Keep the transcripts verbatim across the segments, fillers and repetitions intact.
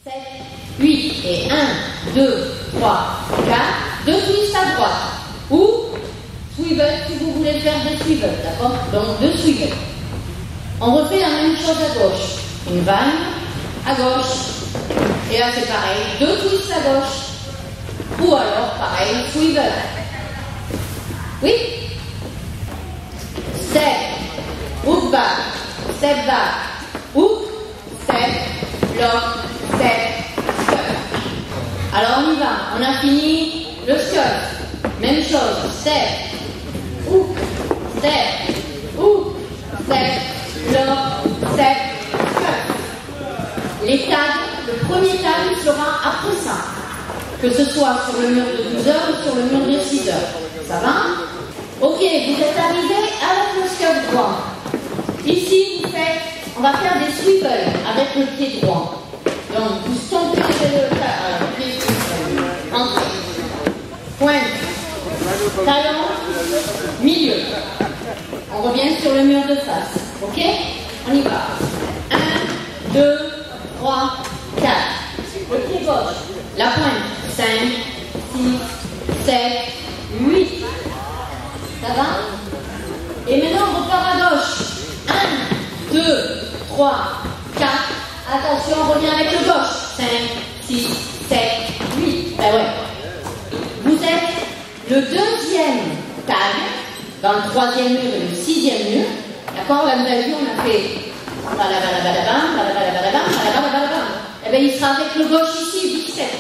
sept, huit. Et un, deux, trois, quatre. Deux twists à droite. Ou swivel si vous voulez faire des swivels, d'accord? Donc deux swivels. On refait la même chose à gauche. Une vanne à gauche. Et là c'est pareil. Deux twists à gauche. Ou alors pareil, swivel. Oui? Step. Hook back. Step back. Hook. Step. Block. Step. Step. Alors on y va. On a fini le scuff. Même chose. Step. Hook. Step. Hook. Step. Block. Step. Scuff. Les tags, le premier tag sera après ça. Que ce soit sur le mur de douze heures ou sur le mur de six heures. Ça va? Ok, vous êtes arrivés avec le scuff droit. Ici, vous faites, on va faire des swivels avec le pied droit. Donc, vous stompez le pied, entrée, pointe, talon, milieu. On revient sur le mur de face. Ok? On y va. un, deux, trois, quatre. Le pied gauche. La pointe. cinq, six, sept, huit. Ça va? Et maintenant, on repart à gauche. un, deux, trois, quatre. Attention, on revient avec le gauche. cinq, six, sept, huit. Ben ouais. Vous êtes le deuxième tag dans le troisième mur et le sixième mur. D'accord? Là, vous avez vu, on a fait balabalabalabam, balabalabalabam, balabalabalabam. Eh bien, il sera avec le gauche ici, dix-sept.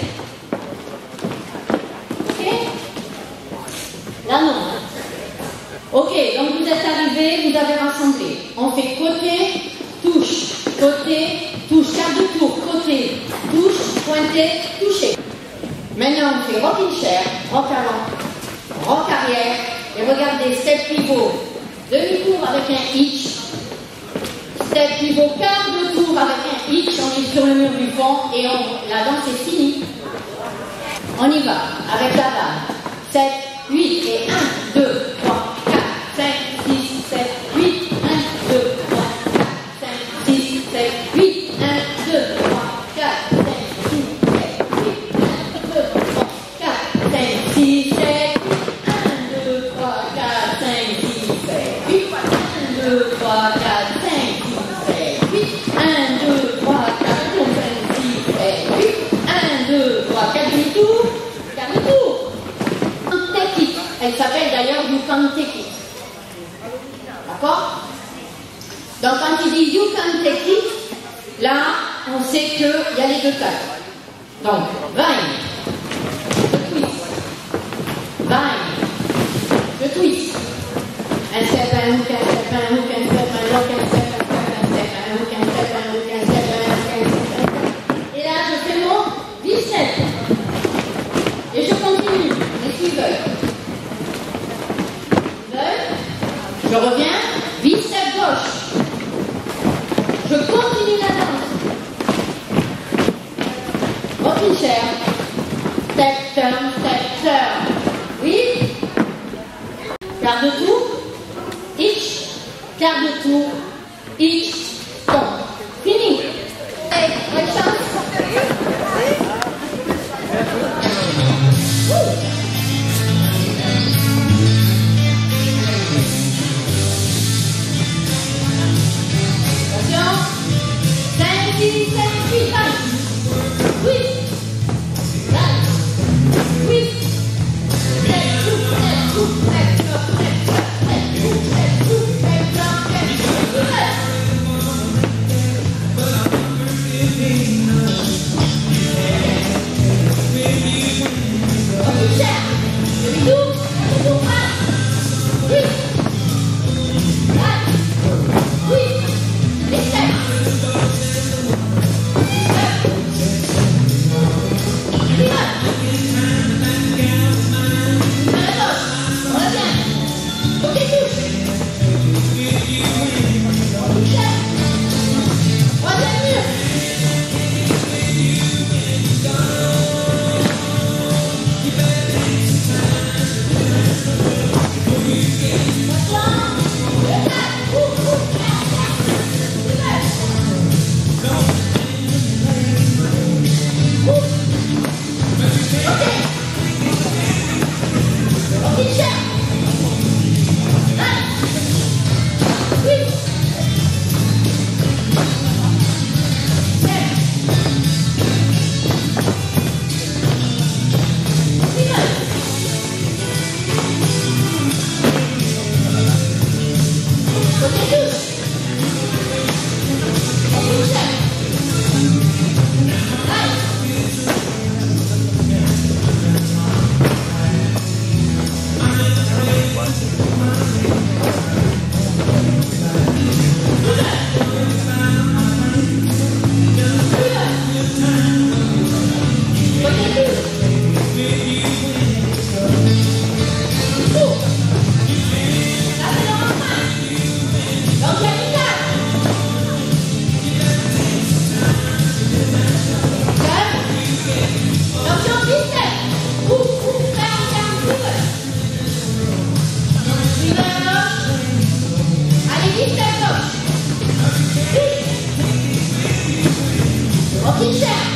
Ok? Là, non. Ok, donc vous êtes arrivés, vous avez rassemblé. On fait côté, touche, côté, touche, quart de tour, côté, touche, pointé, touché. Maintenant, on fait rocking chair, rock avant, rock arrière, et regardez, step pivot, demi-tour avec un hitch, step pivot, quart de tour avec un hitch, on est sur le mur du fond, et on, la danse est finie. On y va, avec la barre. sept, huit, et un, deux, trois, quatre, cinq, six, sept, huit, un, deux, trois, quatre, cinq, six, sept, huit, un, deux, trois, quatre, cinq, six, sept, huit, un, deux, trois, quatre, cinq, six, sept, un, deux, trois, quatre, cinq, six, sept, huit, un, deux, trois, quatre, cinq, six, sept, huit, un, deux, trois, quatre, cinq, six, sept, huit, un, deux, trois, quatre, demi-tour, quart de tour. Elle s'appelle d'ailleurs You Can Take It. D'accord? Donc quand il dit You Can Take It, là, on sait qu'il y a les deux tags. Donc, vine, je twist. Vine, je twist. Un step, un hook, un step, un hook, un step, un lock, un step, un step, un hook, un step, un hook, un step, un hook, un step. Et là, je fais mon dix-sept. Et je continue, les suiveurs. Je reviens, bicep gauche. Je continue la danse. Rocking chair. Step, turn, step, turn. Oui. Quart de tour. Hitch. Quart de tour. Hitch. Tombe. Fini. Hey, bonne chance. Attention, dix-sept. Ouf, ouf, ferme, ferme, ouvre. Suivez la gauche. Allez, dix-sept, gauche. Vite. On cherche.